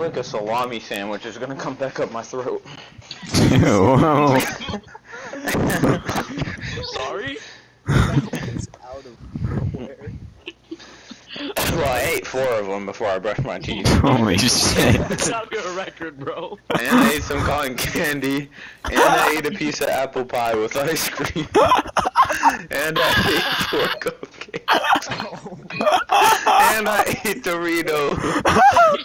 like a salami sandwich is gonna come back up my throat. Whoa. Sorry? It's out of nowhere. Well, I ate 4 of them before I brushed my teeth. Holy shit. It's not your record, bro. And I ate some cotton candy. And I ate a piece of apple pie with ice cream. And I ate 4 cupcakes. And I ate Doritos.